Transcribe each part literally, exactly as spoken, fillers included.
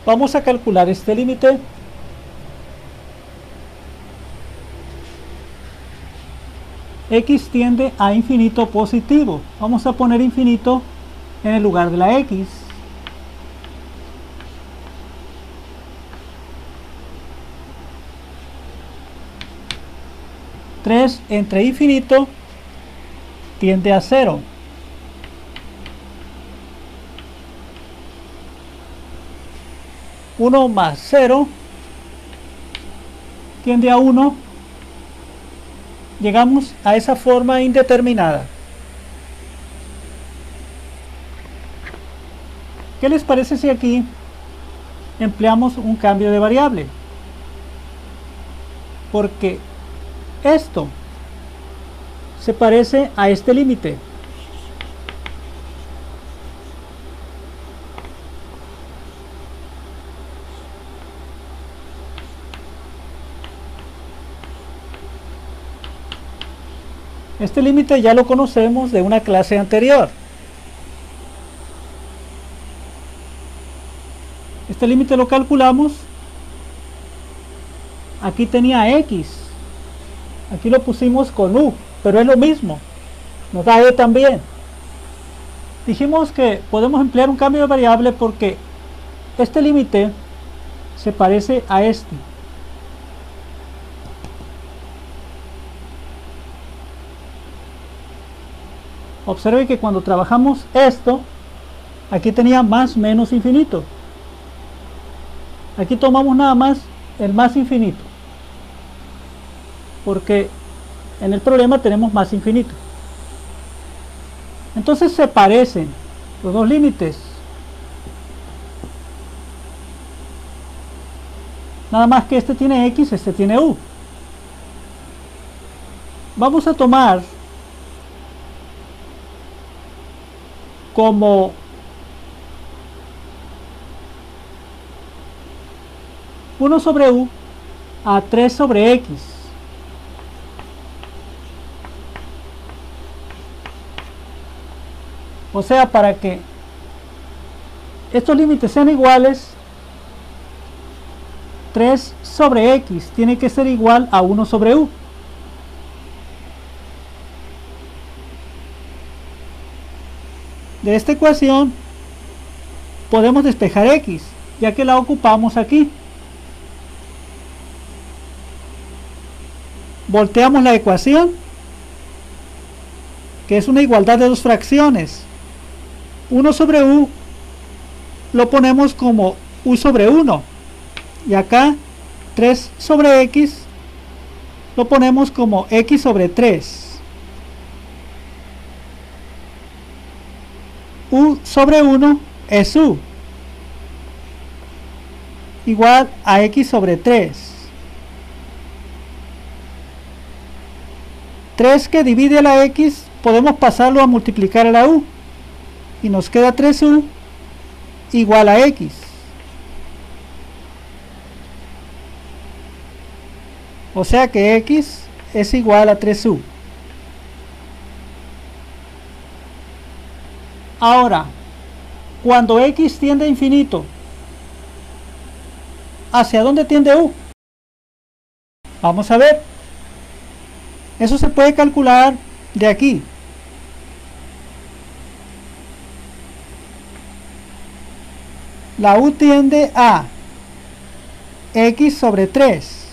Vamos a calcular este límite. X tiende a infinito positivo. Vamos a poner infinito en el lugar de la X. tres entre infinito tiende a cero. uno más cero tiende a uno. Llegamos a esa forma indeterminada. ¿Qué les parece si aquí empleamos un cambio de variable? Porque esto se parece a este límite. Este límite ya lo conocemos de una clase anterior. Este límite lo calculamos. Aquí tenía X. Aquí lo pusimos con U, pero es lo mismo. Nos da E también. Dijimos que podemos emplear un cambio de variable porque este límite se parece a este. Observe que cuando trabajamos esto, aquí tenía más menos infinito. Aquí tomamos nada más el más infinito, porque en el problema tenemos más infinito. Entonces se parecen los dos límites. Nada más que este tiene X, este tiene U. Vamos a tomar como uno sobre U a tres sobre X. O sea, para que estos límites sean iguales, tres sobre X tiene que ser igual a uno sobre U. De esta ecuación podemos despejar X, ya que la ocupamos aquí. Volteamos la ecuación, que es una igualdad de dos fracciones. uno sobre U lo ponemos como U sobre uno. Y acá tres sobre X lo ponemos como X sobre tres. U sobre uno es U, igual a X sobre tres. tres que divide a la X podemos pasarlo a multiplicar a la U y nos queda tres U igual a X. O sea que X es igual a tres U. Ahora, cuando X tiende a infinito, ¿hacia dónde tiende U? Vamos a ver. Eso se puede calcular de aquí. La U tiende a X sobre tres.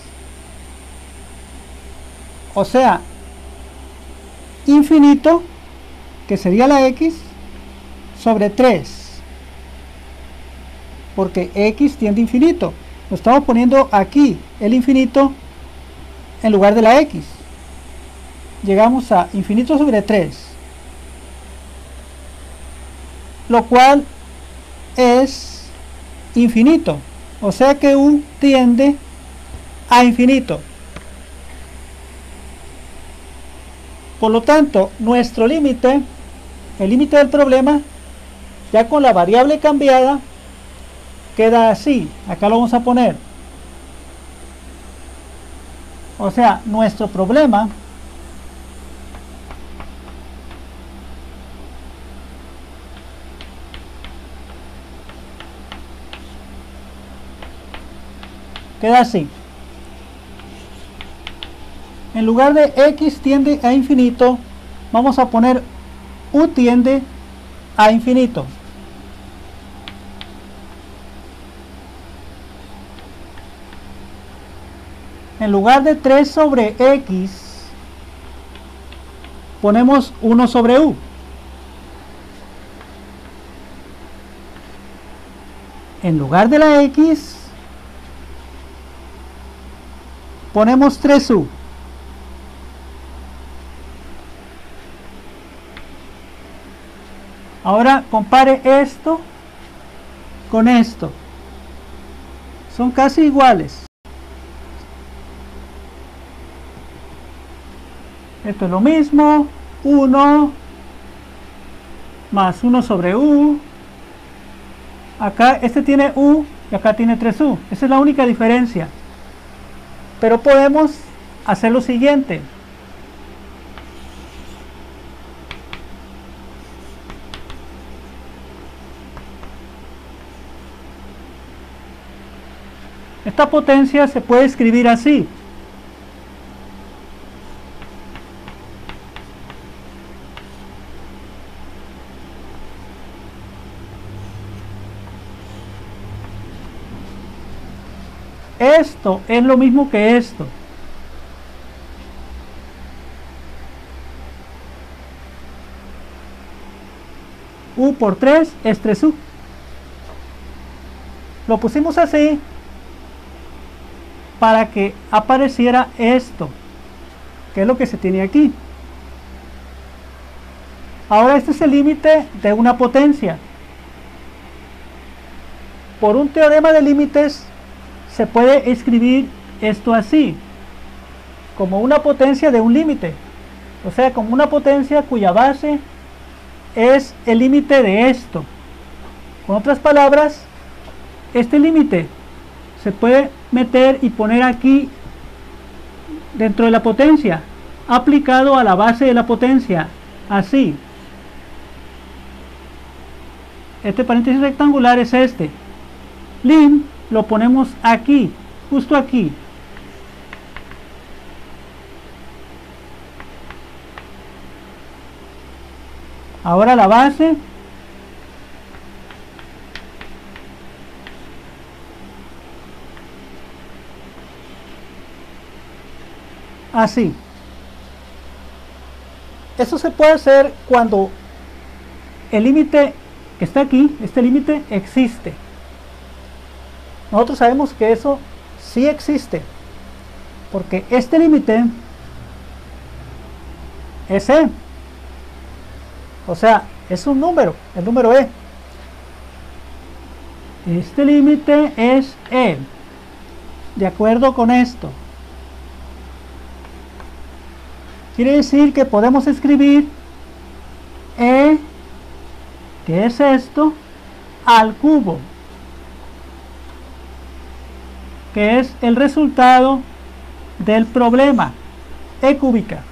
O sea, infinito, que sería la X, sobre tres, porque X tiende a infinito. Lo estamos poniendo aquí, el infinito, en lugar de la X. Llegamos a infinito sobre tres, lo cual es infinito. O sea que U tiende a infinito. Por lo tanto, nuestro límite, el límite del problema, ya con la variable cambiada, queda así. Acá lo vamos a poner. O sea, nuestro problema Queda así. En lugar de x tiende a infinito, vamos a poner u tiende a infinito. En lugar de tres sobre x, ponemos uno sobre u. En lugar de la x, ponemos tres u. Ahora compare esto con esto. Son casi iguales. Esto es lo mismo. uno más uno sobre u. Acá este tiene u y acá tiene tres u. Esa es la única diferencia. Pero podemos hacer lo siguiente. Esta potencia se puede escribir así. Esto es lo mismo que esto. U por tres es tres u. Lo pusimos así para que apareciera esto, que es lo que se tiene aquí. Ahora este es el límite de una potencia. Por un teorema de límites se puede escribir esto así, como una potencia de un límite, o sea, como una potencia cuya base es el límite de esto. Con otras palabras, este límite se puede meter y poner aquí dentro de la potencia, aplicado a la base de la potencia, así. Este paréntesis rectangular es este. Lim lo ponemos aquí, justo aquí. Ahora la base así. Eso se puede hacer cuando el límite que está aquí, este límite existe. Nosotros sabemos que eso sí existe, porque este límite es e. O sea, es un número, el número e. Este límite es e. De acuerdo con esto. Quiere decir que podemos escribir e, que es esto, al cubo, que es el resultado del problema, e cúbica.